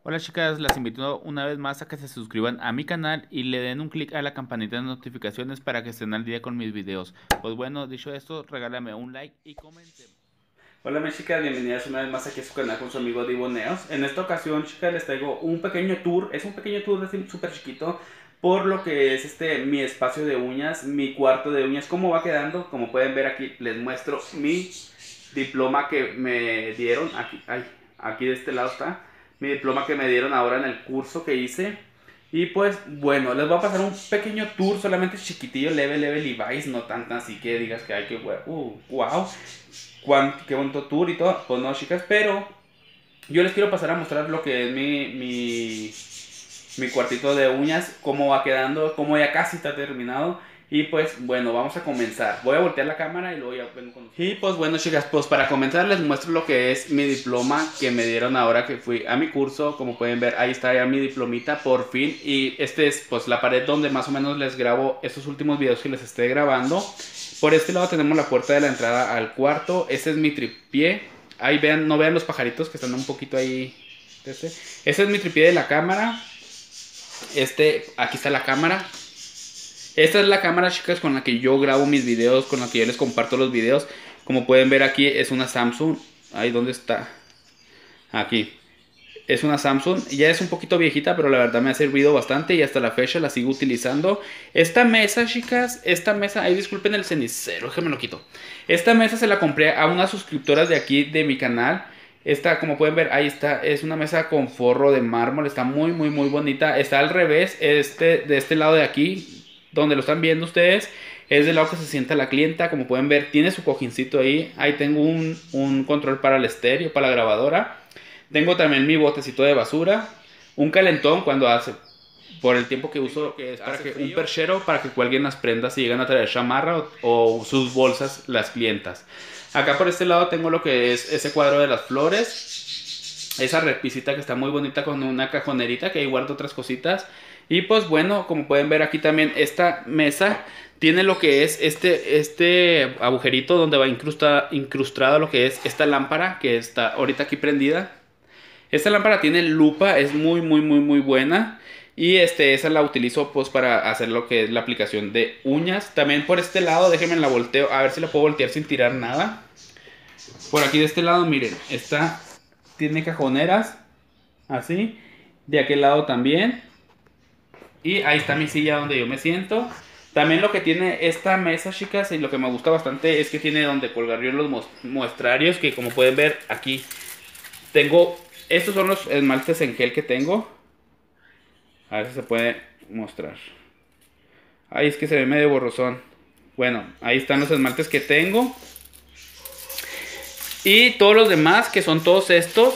Hola chicas, las invito una vez más a que se suscriban a mi canal y le den un clic a la campanita de notificaciones para que estén al día con mis videos. Pues bueno, dicho esto, regálame un like y comencemos. Hola mis chicas, bienvenidas una vez más aquí a su canal con su amigo Diboneos. En esta ocasión, chicas, les traigo un pequeño tour. Es un pequeño tour así súper chiquito por lo que es mi espacio de uñas, mi cuarto de uñas, cómo va quedando. Como pueden ver aquí, les muestro mi diploma que me dieron. Aquí de este lado está mi diploma que me dieron ahora en el curso que hice. Y pues bueno, les voy a pasar un pequeño tour, solamente chiquitillo, leve Levi's, no tan así que digas que hay que wow, qué bonito tour y todo. Pues no, chicas, pero yo les quiero pasar a mostrar lo que es mi cuartito de uñas, cómo va quedando, cómo ya casi está terminado. Y pues bueno, vamos a comenzar. Voy a voltear la cámara y luego ya vengo con ustedes. Y pues bueno chicas, pues para comenzar les muestro lo que es mi diploma que me dieron ahora que fui a mi curso. Como pueden ver, ahí está ya mi diplomita por fin. Y este es pues la pared donde más o menos les grabo estos últimos videos que les esté grabando. Por este lado tenemos la puerta de la entrada al cuarto. Este es mi tripié. Ahí vean, no vean los pajaritos que están un poquito ahí. Este es mi tripié de la cámara. Aquí está la cámara. Esta es la cámara, chicas, con la que yo grabo mis videos, con la que yo les comparto los videos. Como pueden ver aquí, es una Samsung. Ahí, ¿dónde está? Aquí. Es una Samsung. Ya es un poquito viejita, pero la verdad me ha servido bastante y hasta la fecha la sigo utilizando. Esta mesa, chicas, esta mesa... Ay, disculpen el cenicero, déjenme lo quito. Esta mesa se la compré a unas suscriptoras de aquí, de mi canal. Esta, como pueden ver, ahí está. Es una mesa con forro de mármol. Está muy bonita. Está al revés. De este lado de aquí, donde lo están viendo ustedes, es del lado que se sienta la clienta. Como pueden ver, tiene su cojincito ahí. Ahí tengo un control para el estéreo, para la grabadora. Tengo también mi botecito de basura. Un calentón cuando hace, por el tiempo que uso, que es para que un perchero para que cuelguen las prendas si llegan a traer chamarra o sus bolsas las clientas. Acá por este lado tengo lo que es ese cuadro de las flores. Esa repisita que está muy bonita con una cajonerita que ahí guardo otras cositas. Y pues bueno, como pueden ver aquí también esta mesa tiene lo que es este agujerito donde va incrustado lo que es esta lámpara que está ahorita aquí prendida. Esta lámpara tiene lupa, es muy buena. Y esa la utilizo pues para hacer lo que es la aplicación de uñas. También por este lado, déjenme la volteo, a ver si la puedo voltear sin tirar nada. Por aquí de este lado, miren, esta tiene cajoneras, así. De aquel lado también. Y ahí está mi silla donde yo me siento. También lo que tiene esta mesa, chicas, y lo que me gusta bastante es que tiene donde colgar yo los muestrarios, que como pueden ver aquí tengo, estos son los esmaltes en gel que tengo. A ver si se puede mostrar. Ahí es que se ve medio borrosón. Bueno, ahí están los esmaltes que tengo. Y todos los demás, que son todos estos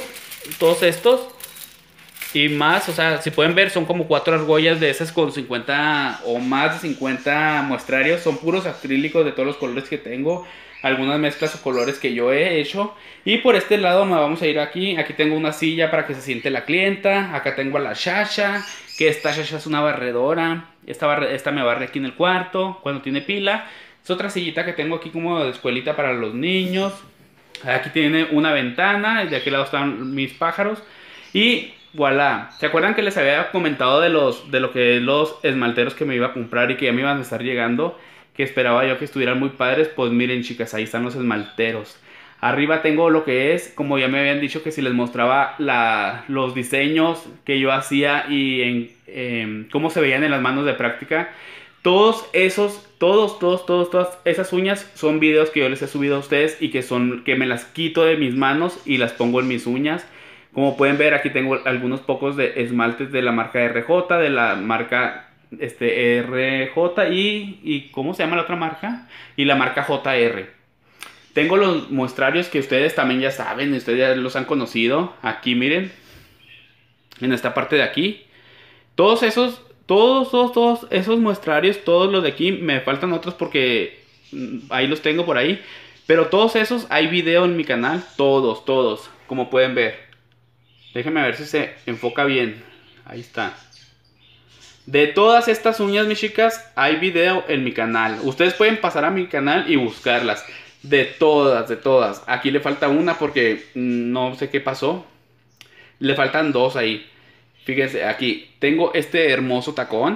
y más, o sea, si pueden ver, son como 4 argollas de esas con 50 o más de 50 muestrarios. Son puros acrílicos de todos los colores que tengo. Algunas mezclas o colores que yo he hecho. Y por este lado me vamos a ir aquí. Aquí tengo una silla para que se siente la clienta. Acá tengo a la Shasha, que esta Shasha es una barredora. Esta me barre aquí en el cuarto cuando tiene pila. Es otra sillita que tengo aquí como de escuelita para los niños. Aquí tiene una ventana. De aquel lado están mis pájaros. Y voilà. ¿Se acuerdan que les había comentado de lo que los esmalteros que me iba a comprar y que ya me iban a estar llegando? Que esperaba yo que estuvieran muy padres. Pues miren, chicas, ahí están los esmalteros. Arriba tengo lo que es, como ya me habían dicho, que si les mostraba los diseños que yo hacía y cómo se veían en las manos de práctica. Todos esos, todas esas uñas son videos que yo les he subido a ustedes y que me las quito de mis manos y las pongo en mis uñas. Como pueden ver, aquí tengo algunos pocos de esmaltes de la marca RJ, de la marca RJ y ¿cómo se llama la otra marca? Y la marca JR. Tengo los muestrarios que ustedes también ya saben, ustedes ya los han conocido. Aquí miren, en esta parte de aquí. Todos esos muestrarios, todos los de aquí, me faltan otros porque ahí los tengo por ahí. Pero todos esos hay video en mi canal, todos, como pueden ver. Déjenme ver si se enfoca bien. Ahí está. De todas estas uñas, mis chicas, hay video en mi canal. Ustedes pueden pasar a mi canal y buscarlas. De todas. Aquí le falta una porque no sé qué pasó. Le faltan dos ahí. Fíjense, aquí tengo este hermoso tacón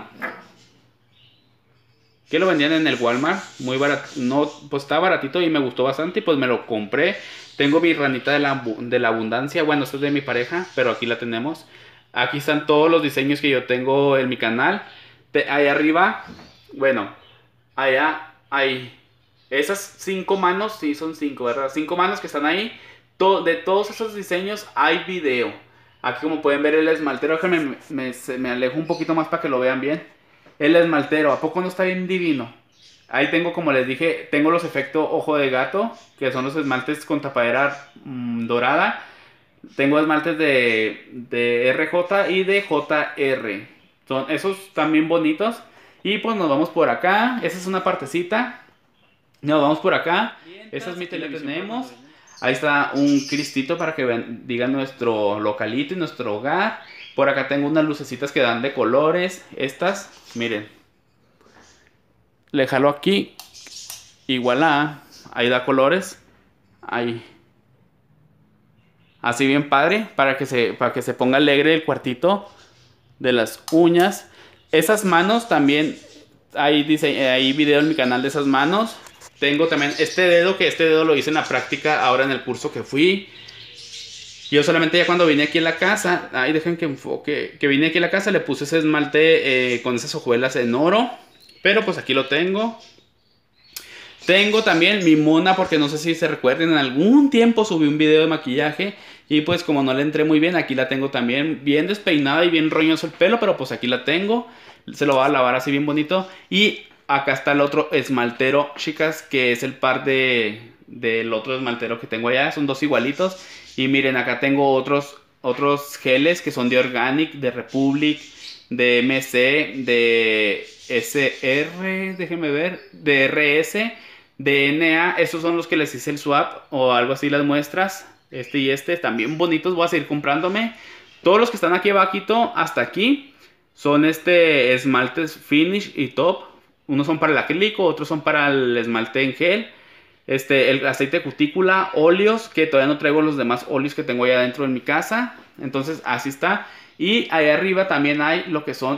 que lo vendían en el Walmart, muy barato, no, pues estaba baratito y me gustó bastante y pues me lo compré. Tengo mi ranita de la abundancia, bueno, esta es de mi pareja, pero aquí la tenemos. Aquí están todos los diseños que yo tengo en mi canal. Ahí arriba, bueno, allá hay esas 5 manos, sí son 5, ¿verdad? 5 manos que están ahí. De todos esos diseños hay video. Aquí como pueden ver el esmaltero, que me alejo un poquito más para que lo vean bien. El esmaltero, ¿a poco no está bien divino? Ahí tengo, como les dije, tengo los efectos ojo de gato, que son los esmaltes con tapadera dorada. Tengo esmaltes de RJ y de JR. Son esos también bonitos. Y pues nos vamos por acá. Esa es una partecita. Nos vamos por acá. Esa es mi tele que tenemos. Ahí está un cristito para que vean, digan nuestro localito y nuestro hogar. Por acá tengo unas lucecitas que dan de colores. Estas, miren. Le jalo aquí. Igual ahí da colores. Ahí. Así bien padre. Para que se ponga alegre el cuartito de las uñas. Esas manos también. Hay video en mi canal de esas manos. Tengo también este dedo lo hice en la práctica ahora en el curso que fui. Yo solamente ya cuando vine aquí en la casa, ay, dejen que enfoque, que vine aquí en la casa le puse ese esmalte con esas hojuelas en oro. Pero pues aquí lo tengo. Tengo también mi mona, porque no sé si se recuerden, en algún tiempo subí un video de maquillaje. Y pues como no le entré muy bien, aquí la tengo también bien despeinada y bien roñoso el pelo. Pero pues aquí la tengo. Se lo voy a lavar así bien bonito. Y acá está el otro esmaltero, chicas, que es el par del otro esmaltero que tengo allá. Son dos igualitos. Y miren, acá tengo otros geles que son de Organic, de Republic, de MC, de SR, déjenme ver, de RS, de NA. Estos son los que les hice el swap o algo así, las muestras. Este y este, también bonitos. Voy a seguir comprándome. Todos los que están aquí abajito, hasta aquí, son esmaltes finish y top. Unos son para el acrílico, otros son para el esmalte en gel. El aceite de cutícula, óleos, que todavía no traigo los demás óleos que tengo allá adentro en mi casa. Entonces así está. Y ahí arriba también hay lo que son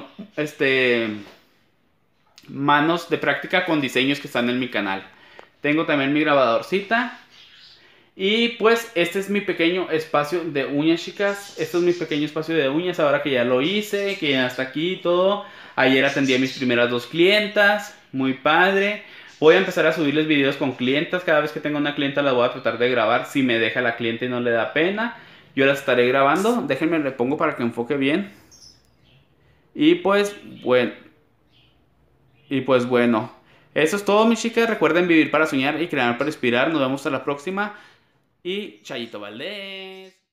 manos de práctica con diseños que están en mi canal. Tengo también mi grabadorcita. Y pues este es mi pequeño espacio de uñas, chicas. Este es mi pequeño espacio de uñas ahora que ya lo hice, que ya está aquí y todo. Ayer atendí a mis primeras 2 clientas. Muy padre. Voy a empezar a subirles videos con clientas. Cada vez que tenga una clienta la voy a tratar de grabar. Si me deja la cliente y no le da pena, yo las estaré grabando. Déjenme, le pongo para que enfoque bien. Y pues bueno. Eso es todo, mis chicas. Recuerden vivir para soñar y crear para inspirar. Nos vemos hasta la próxima. Y Chayito Valdés.